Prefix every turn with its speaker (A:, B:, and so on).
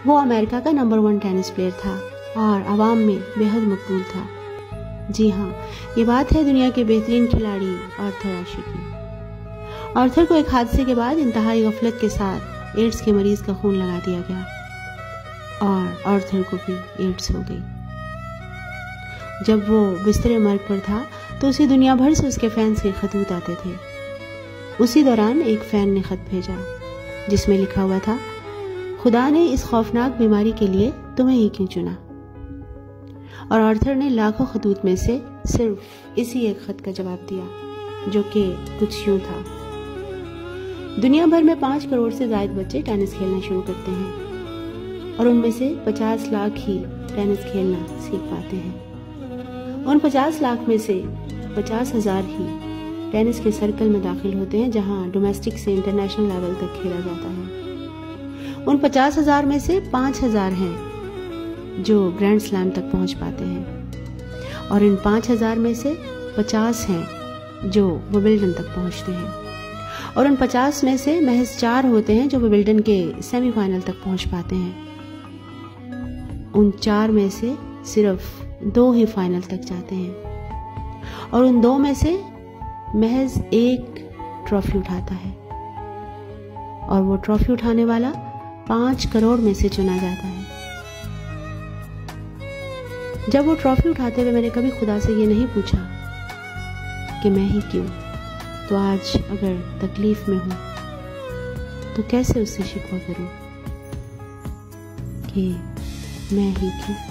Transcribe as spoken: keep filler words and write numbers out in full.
A: वो अमेरिका का number one tennis player था और आवाम में बेहद मकबूल था। जी हाँ, ये बात है दुनिया के बेहतरीन खिलाड़ी आर्थर एशे की। आर्थर को एक हादसे के बाद इंतहाई गफलत के साथ एड्स के मरीज का खून लगा दिया गया और आर्थर को भी एड्स हो गई। जब वो बिस्तरे मर्ग पर था तो उसे दुनिया भर से उसके फैंस के खतूत आते थे। उसी दौरान एक फैन ने खत भेजा जिसमें लिखा हुआ था, खुदा ने इस खौफनाक बीमारी के लिए तुम्हें ही क्यों चुना। और आर्थर ने लाखों खतूत में से सिर्फ इसी एक खत का जवाब दिया जो कि कुछ यूं था, दुनिया भर में पांच करोड़ से ज्यादा बच्चे टेनिस खेलना शुरू करते हैं और उनमें से पचास लाख ही टेनिस खेलना सीख पाते हैं। उन पचास लाख में से पचास हजार ही टेनिस के सर्कल में दाखिल होते हैं जहां डोमेस्टिक से इंटरनेशनल लेवल तक खेला जाता है। उन पचास हजार में से पांच हजार हैं जो ग्रैंड स्लैम तक पहुंच पाते हैं और इन पांच हजार में से पचास हैं जो विंबलडन तक पहुंचते हैं और उन पचास में से महज चार होते हैं जो विंबलडन के सेमीफाइनल तक पहुंच पाते हैं। उन चार में से सिर्फ दो ही फाइनल तक जाते हैं और उन दो में से महज एक ट्रॉफी उठाता है और वो ट्रॉफी उठाने वाला पांच करोड़ में से चुना जाता है। जब वो ट्रॉफी उठाते हुए मैंने कभी खुदा से ये नहीं पूछा कि मैं ही क्यों, तो आज अगर तकलीफ में हूं तो कैसे उससे शिकवा करूं कि मैं ही क्यों।